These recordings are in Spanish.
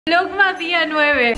Vlogmas día 9.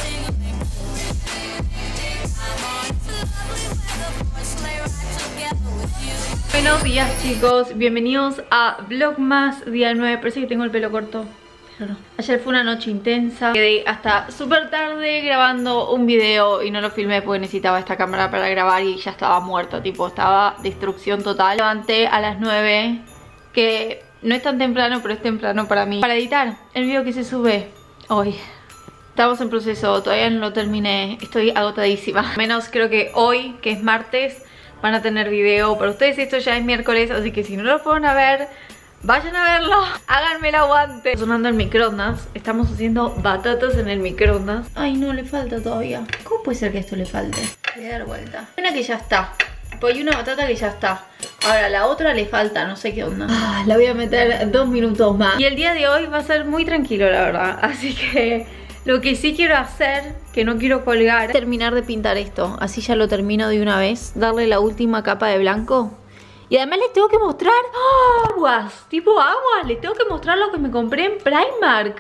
Buenos días chicos, bienvenidos a Vlogmas día 9. Parece que tengo el pelo corto, pero no. Ayer fue una noche intensa. Quedé hasta súper tarde grabando un video y no lo filmé porque necesitaba esta cámara para grabar y ya estaba muerta, tipo estaba destrucción total. Levanté a las 9, que no es tan temprano, pero es temprano para mí, para editar el video que se sube hoy. Estamos en proceso, todavía no lo terminé, estoy agotadísima. Menos creo que hoy, que es martes, van a tener video. Para ustedes esto ya es miércoles, así que si no lo fueron a ver, vayan a verlo, háganme el aguante. Está sonando el microondas, estamos haciendo batatas en el microondas. Ay no, le falta todavía. ¿Cómo puede ser que esto le falte? Voy a dar vuelta. Hay una que ya está, pues hay una batata que ya está. Ahora la otra le falta, no sé qué onda. La voy a meter 2 minutos más. Y el día de hoy va a ser muy tranquilo, la verdad. Así que lo que sí quiero hacer, que no quiero colgar, es terminar de pintar esto. Así ya lo termino de una vez. Darle la última capa de blanco. Y además les tengo que mostrar aguas, tipo aguas. Les tengo que mostrar lo que me compré en Primark.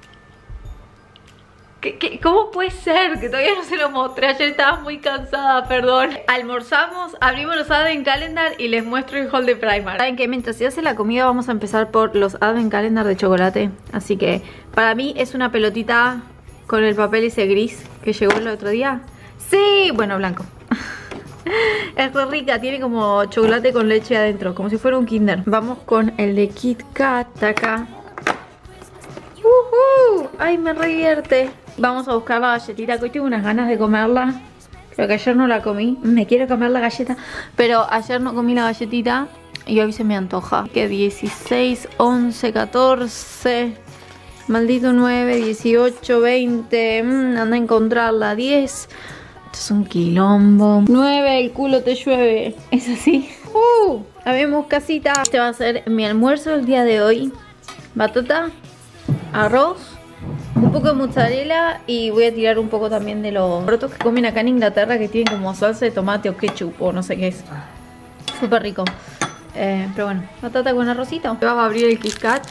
¿Cómo puede ser que todavía no se lo mostré? Ayer estaba muy cansada, perdón. Almorzamos, abrimos los Advent Calendar y les muestro el haul de Primark. Saben que mientras se hace la comida vamos a empezar por los Advent Calendar de chocolate. Así que para mí es una pelotita con el papel ese gris que llegó el otro día. Sí, bueno, blanco. Es re rica, tiene como chocolate con leche adentro, como si fuera un Kinder. Vamos con el de Kit Kat acá. Ay, me re divierte. Vamos a buscar la galletita, que hoy tengo unas ganas de comerla. Creo que ayer no la comí. Me quiero comer la galleta, pero ayer no comí la galletita y hoy se me antoja. Que 16, 11, 14... Maldito 9, 18, 20. Anda a encontrarla. 10. Esto es un quilombo. 9, el culo te llueve. Es así. Habemos casita. Este va a ser mi almuerzo el día de hoy. Batata, arroz, un poco de mozzarella y voy a tirar un poco también de los brotos que comen acá en Inglaterra, que tienen como salsa de tomate o ketchup o no sé qué es. Súper rico. Pero bueno, batata con arrocito. Vamos a abrir el Kit Kat.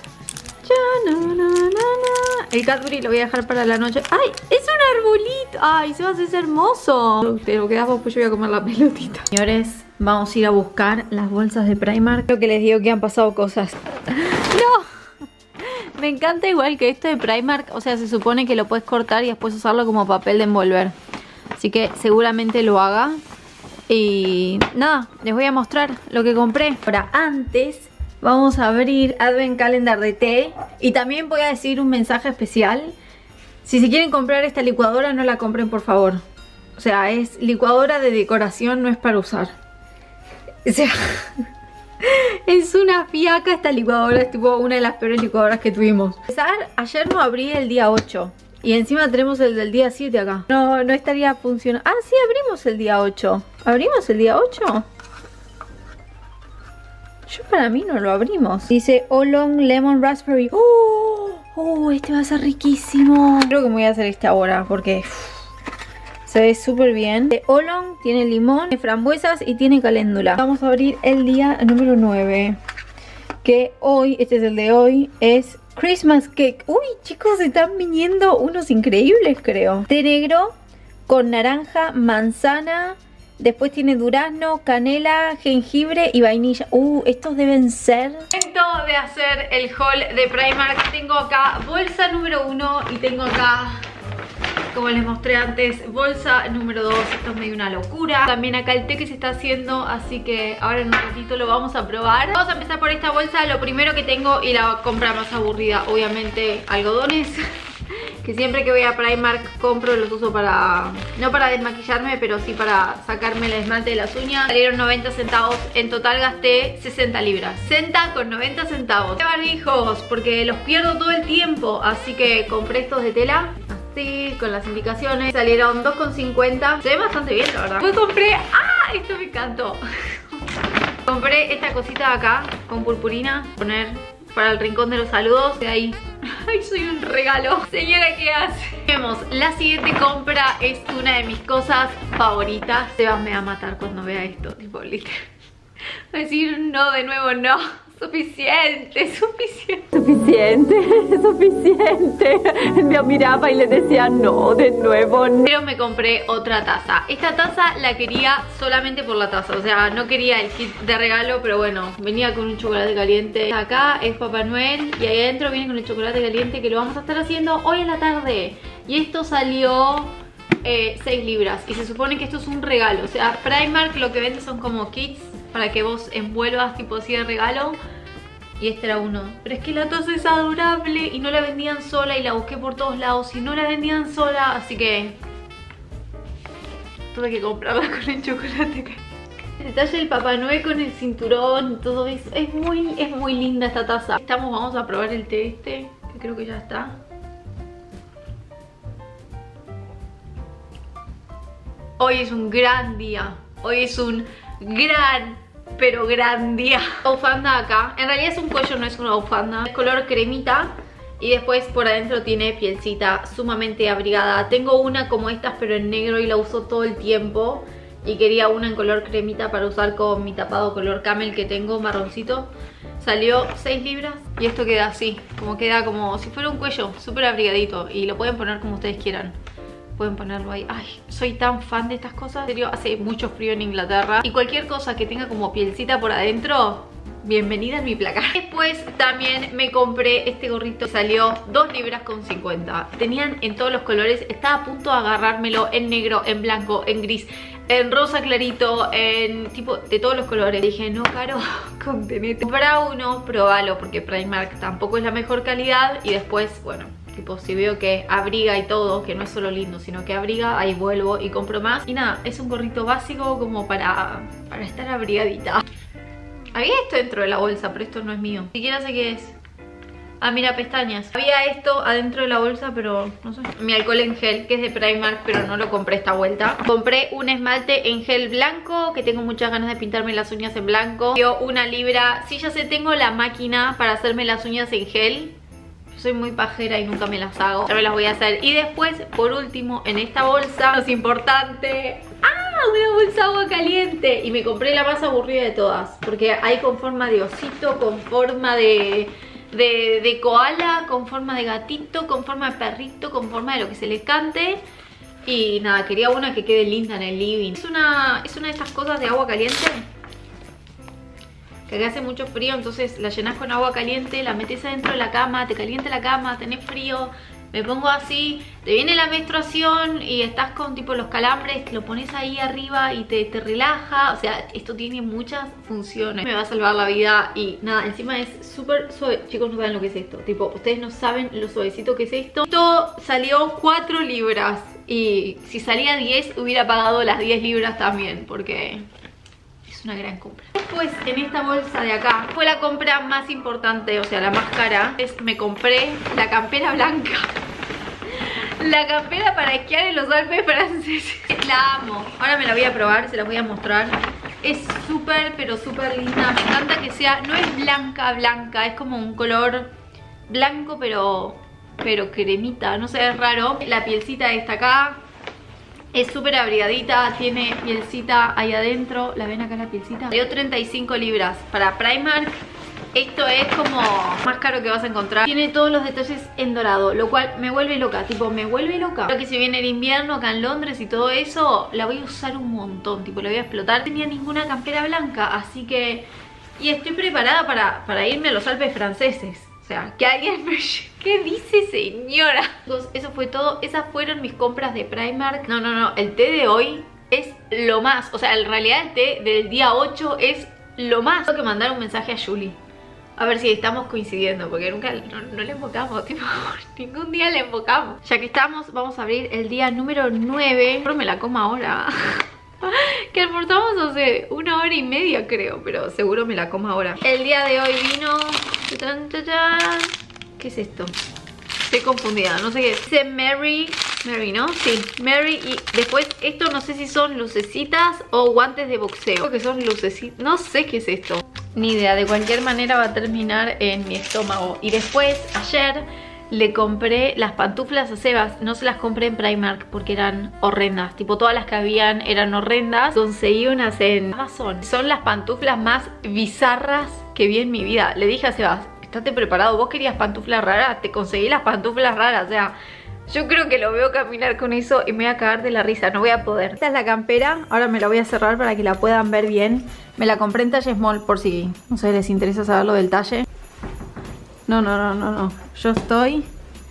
El Cadbury lo voy a dejar para la noche. ¡Ay! ¡Es un arbolito! ¡Ay! Sebas, es hermoso. Te lo quedas vos, pues yo voy a comer la pelotita. Señores, vamos a ir a buscar las bolsas de Primark. Creo que les digo que han pasado cosas. ¡No! Me encanta igual que esto de Primark. O sea, se supone que lo puedes cortar y después usarlo como papel de envolver. Así que seguramente lo haga. Y nada, les voy a mostrar lo que compré. Ahora, antes vamos a abrir Advent Calendar de té. Y también voy a decir un mensaje especial. Si se quieren comprar esta licuadora, no la compren, por favor. O sea, es licuadora de decoración, no es para usar. O sea, es una fiaca esta licuadora. Es tipo una de las peores licuadoras que tuvimos. A pesar, ayer no abrí el día 8. Y encima tenemos el del día 7 acá. No estaría funcionando. Ah, sí, abrimos el día 8. ¿Abrimos el día 8? Yo para mí no lo abrimos. Dice Oolong Lemon Raspberry. Este va a ser riquísimo. Creo que me voy a hacer este ahora porque se ve súper bien. De Oolong tiene limón, tiene frambuesas y tiene caléndula. Vamos a abrir el día número 9. Que hoy, este es el de hoy, es Christmas Cake. Uy, chicos, están viniendo unos increíbles, creo. Té negro con naranja, manzana. Después tiene durazno, canela, jengibre y vainilla. Estos deben ser. Momento de hacer el haul de Primark. Tengo acá bolsa número 1 y tengo acá, como les mostré antes, bolsa número 2. Esto es medio una locura. También acá el té que se está haciendo, así que ahora en un ratito lo vamos a probar. Vamos a empezar por esta bolsa. Lo primero que tengo y la compra más aburrida, obviamente, algodones. Que siempre que voy a Primark compro, los uso para, no para desmaquillarme, pero sí para sacarme el esmalte de las uñas. Salieron 90 centavos, en total gasté 60 libras. 60 con 90 centavos. De barbijos, porque los pierdo todo el tiempo, así que compré estos de tela. Así, con las indicaciones. Salieron 2,50. Se ve bastante bien, la verdad. Después compré, esto me encantó. Compré esta cosita de acá, con purpurina, poner para el rincón de los saludos. De ahí. Ay, soy un regalo. Señora, ¿qué hace? Vemos, la siguiente compra es una de mis cosas favoritas. Sebas me va a matar cuando vea esto, tipo, literal. Va a decir, no, de nuevo no. Suficiente. Me miraba y le decía no, de nuevo no. Pero me compré otra taza. Esta taza la quería solamente por la taza. O sea, no quería el kit de regalo, pero bueno, venía con un chocolate caliente. Acá es Papá Noel y ahí adentro viene con el chocolate caliente que lo vamos a estar haciendo hoy en la tarde. Y esto salió 6 libras. Y se supone que esto es un regalo. O sea, Primark lo que vende son como kits para que vos envuelvas tipo así de regalo. Y este era uno. Pero es que la taza es adorable y no la vendían sola y la busqué por todos lados y no la vendían sola, así que tuve que comprarla con el chocolate. El detalle del Papá Noel con el cinturón, todo eso. Es muy linda esta taza. Vamos a probar el té este, que creo que ya está. Hoy es un gran día. Hoy es un pero gran día. Bufanda acá. En realidad es un cuello, no es una bufanda. Es color cremita. Y después por adentro tiene pielcita sumamente abrigada. Tengo una como estas pero en negro y la uso todo el tiempo. Y quería una en color cremita para usar con mi tapado color camel que tengo, marroncito. Salió 6 libras. Y esto queda así. Queda como si fuera un cuello, súper abrigadito. Y lo pueden poner como ustedes quieran. Pueden ponerlo ahí. Ay, soy tan fan de estas cosas. En serio, hace mucho frío en Inglaterra. Y cualquier cosa que tenga como pielcita por adentro, bienvenida en mi placar. Después también me compré este gorrito. Salió 2 libras con 50. Tenían en todos los colores. Estaba a punto de agarrármelo en negro, en blanco, en gris, en rosa clarito, en tipo de todos los colores. Dije, no, Caro, contenete. Compra uno, probalo, porque Primark tampoco es la mejor calidad. Y después, bueno, tipo, si veo que abriga y todo, que no es solo lindo, sino que abriga, ahí vuelvo y compro más. Y nada, es un gorrito básico como para estar abrigadita. Había esto dentro de la bolsa, pero esto no es mío. Ni siquiera sé qué es. Ah, mira, pestañas. Había esto adentro de la bolsa, pero no sé. Mi alcohol en gel, que es de Primark, pero no lo compré esta vuelta. Compré un esmalte en gel blanco, que tengo muchas ganas de pintarme las uñas en blanco. Dio 1 libra. Sí, ya sé, tengo la máquina para hacerme las uñas en gel. Soy muy pajera y nunca me las hago. Ya me las voy a hacer. Y después, por último, en esta bolsa, lo importante, una bolsa de agua caliente. Y me compré la más aburrida de todas, porque hay con forma de osito, con forma de koala, con forma de gatito, con forma de perrito, con forma de lo que se les cante. Y nada, quería una que quede linda en el living. Es una de estas cosas de agua caliente que acá hace mucho frío, entonces la llenas con agua caliente, la metes adentro de la cama, te calienta la cama, tenés frío, me pongo así, te viene la menstruación y estás con tipo los calambres, te lo pones ahí arriba y te relaja. O sea, esto tiene muchas funciones, me va a salvar la vida. Y nada, encima es súper suave. Chicos, no saben lo que es esto, tipo, ustedes no saben lo suavecito que es esto. Esto salió 4 libras y si salía 10 hubiera pagado las 10 libras también, porque una gran compra. Después, en esta bolsa de acá, fue la compra más importante, o sea, la más cara. Me compré la campera blanca. La campera para esquiar en los Alpes franceses. La amo. Ahora me la voy a probar, se la voy a mostrar. Es súper, pero súper linda. Me encanta que sea, no es blanca, blanca. Es como un color blanco, pero cremita. No sé, es raro. La pielcita está acá. Es súper abrigadita, tiene pielcita ahí adentro. ¿La ven acá la pielcita? Salió 35 libras. Para Primark esto es como más caro que vas a encontrar. Tiene todos los detalles en dorado, lo cual me vuelve loca. Tipo, me vuelve loca. Creo que si viene el invierno acá en Londres y todo eso, la voy a usar un montón. Tipo, la voy a explotar. No tenía ninguna campera blanca, así que... Y estoy preparada para irme a los Alpes franceses. O sea, que alguien me... ¿Qué dice, señora? Entonces, eso fue todo. Esas fueron mis compras de Primark. No, el té de hoy es lo más. O sea, en realidad el té del día 8 es lo más. Tengo que mandar un mensaje a Julie, a ver si estamos coincidiendo, porque nunca no le invocamos, tipo, ningún día le invocamos. Ya que estamos, vamos a abrir el día número 9. Pero me la como ahora. Que almorzamos hace 1 hora y media, creo, pero seguro me la como ahora. El día de hoy vino... ¿Qué es esto? Estoy confundida, no sé qué es. Dice Mary, ¿no? Sí, Mary. Y después esto no sé si son lucecitas o guantes de boxeo. Creo que son lucecitas, no sé qué es esto. Ni idea, de cualquier manera va a terminar en mi estómago. Y después, ayer le compré las pantuflas a Sebas. No se las compré en Primark porque eran horrendas. Tipo, todas las que habían eran horrendas. Conseguí unas en Amazon. Son las pantuflas más bizarras que vi en mi vida. Le dije a Sebas, estate preparado, vos querías pantuflas raras, te conseguí las pantuflas raras, o sea, yo creo que lo veo caminar con eso y me voy a cagar de la risa, no voy a poder. Esta es la campera, ahora me la voy a cerrar para que la puedan ver bien. Me la compré en talle small por si, no sé, les interesa saber lo del talle. No, yo estoy...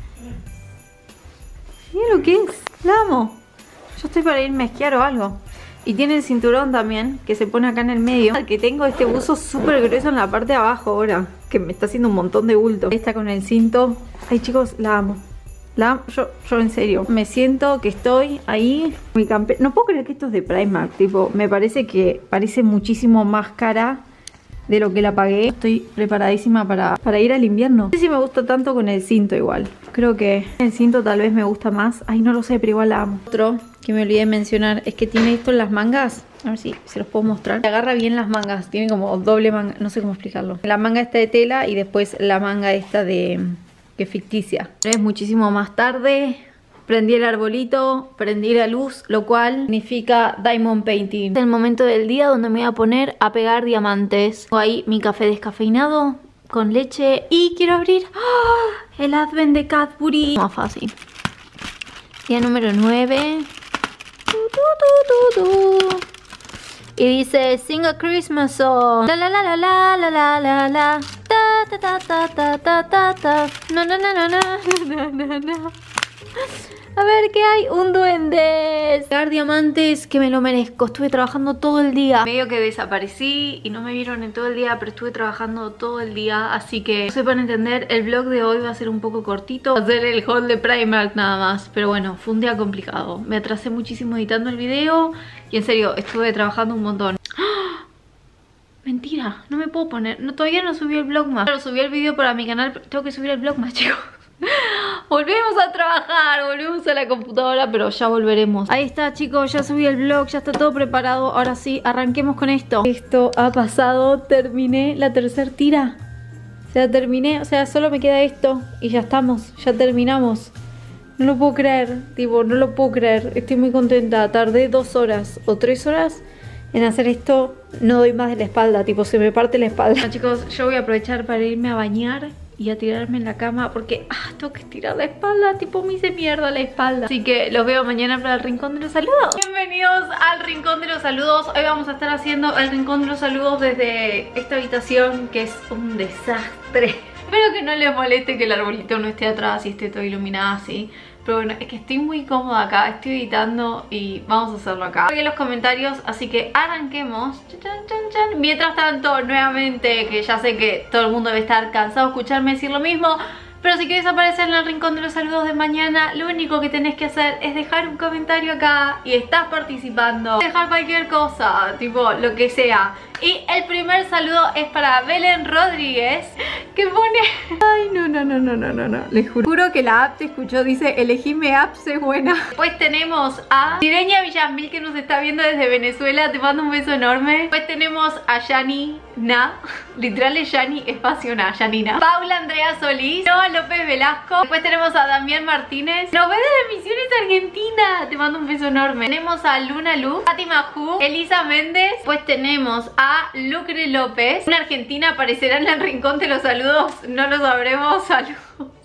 Mira lo que es, la amo. Yo estoy para irme a esquiar o algo. Y tiene el cinturón también, que se pone acá en el medio. Que tengo este buzo súper grueso en la parte de abajo ahora, que me está haciendo un montón de bulto. Esta con el cinto. Ay chicos, la amo. Yo en serio, me siento que estoy ahí. Mi no puedo creer que esto es de Primark. Tipo, me parece que parece muchísimo más cara de lo que la pagué. Estoy preparadísima para ir al invierno. No sé si me gusta tanto con el cinto igual. Creo que el cinto tal vez me gusta más. Ay, no lo sé, pero igual la amo. Otro que me olvidé de mencionar es que tiene esto en las mangas. A ver si se los puedo mostrar. Se agarra bien las mangas. Tiene como doble manga. No sé cómo explicarlo. La manga esta de tela y después la manga esta de... que ficticia. Es muchísimo más tarde. Prendí el arbolito, prendí la luz, lo cual significa diamond painting. Es el momento del día donde me voy a poner a pegar diamantes. Tengo ahí mi café descafeinado con leche y quiero abrir el Advent de Cadbury. Más fácil. Día número 9. Y dice Sing a Christmas song. La la la la la la la la la. Ta ta ta ta ta ta ta. No no no no no no no. A ver qué hay, un duende. Pegar diamantes, que me lo merezco. Estuve trabajando todo el día. Medio que desaparecí y no me vieron en todo el día, pero estuve trabajando todo el día. Así que, no sepan entender, el vlog de hoy va a ser un poco cortito. Va a ser el haul de Primark nada más. Pero bueno, fue un día complicado. Me atrasé muchísimo editando el video. Y en serio, estuve trabajando un montón. ¡Ah! Mentira, no me puedo poner. No, todavía no subí el vlogmas. Claro, subí el video para mi canal, pero tengo que subir el vlogmas, chicos. Volvemos a trabajar, volvemos a la computadora, pero ya volveremos. Ahí está, chicos, ya subí el vlog, ya está todo preparado. Ahora sí, arranquemos con esto. Esto ha pasado, terminé la tercera tira. O sea, terminé, o sea, solo me queda esto y ya estamos, ya terminamos. No lo puedo creer, tipo, no lo puedo creer. Estoy muy contenta, tardé 2 horas o 3 horas en hacer esto. No doy más de la espalda, tipo, se me parte la espalda. Bueno, chicos, yo voy a aprovechar para irme a bañar y a tirarme en la cama porque tengo que estirar la espalda, tipo me hice mierda la espalda. Así que los veo mañana para el Rincón de los Saludos. Bienvenidos al Rincón de los Saludos. Hoy vamos a estar haciendo el Rincón de los Saludos desde esta habitación que es un desastre. Espero que no les moleste que el arbolito no esté atrás y esté todo iluminado así. Pero bueno, es que estoy muy cómoda acá, estoy editando y vamos a hacerlo acá. Estoy en los comentarios, así que arranquemos. Chan, chan, chan. Mientras tanto, nuevamente, que ya sé que todo el mundo debe estar cansado de escucharme decir lo mismo, pero si quieres aparecer en el Rincón de los Saludos de mañana, lo único que tenés que hacer es dejar un comentario acá y estás participando. Dejar cualquier cosa, tipo lo que sea. Y el primer saludo es para Belén Rodríguez, que pone... Ay, no, les juro que la app te escuchó, dice, elegime app, sé buena. Después tenemos a Sireña Villasmil, que nos está viendo desde Venezuela, te mando un beso enorme. Después tenemos a Yani Na, literal es Yani, espacio Na, Yanina. Paula Andrea Solís, Noa López Velasco. Después tenemos a Damián Martínez, nos ve desde Misiones Argentina, te mando un beso enorme. Tenemos a Luna Luz, Fátima Ju, Elisa Méndez. Después tenemos a Lucre López, una argentina, aparecerá en el Rincón de los Saludos, no lo sabremos. Saludos.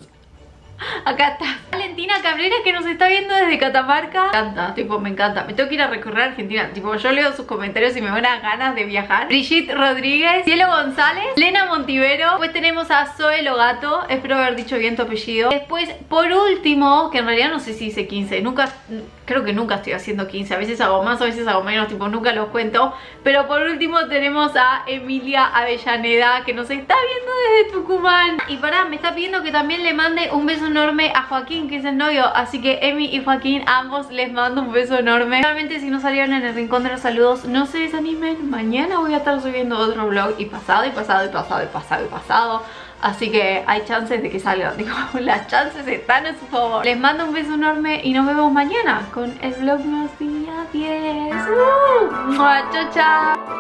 Acá está Valentina Cabrera, que nos está viendo desde Catamarca. Me encanta, tipo, me encanta. Me tengo que ir a recorrer a Argentina. Tipo, yo leo sus comentarios y me van a ganas de viajar. Brigitte Rodríguez, Cielo González, Lena Montivero. Después tenemos a Zoe Logato, espero haber dicho bien tu apellido. Después, por último, que en realidad no sé si hice 15. Creo que nunca estoy haciendo 15. A veces hago más, a veces hago menos, tipo, nunca los cuento. Pero por último tenemos a Emilia Avellaneda, que nos está viendo desde Tucumán. Y pará, me está pidiendo que también le mande un beso enorme a Joaquín, que es el novio. Así que Emi y Joaquín, ambos les mando un beso enorme. Realmente, si no salieron en el Rincón de los Saludos, no se desanimen. Mañana voy a estar subiendo otro vlog. Y pasado, y pasado, y pasado, y pasado, y pasado. Así que hay chances de que salgan. Digo, las chances están a su favor. Les mando un beso enorme y nos vemos mañana con el vlog más día 10. Chao, chao.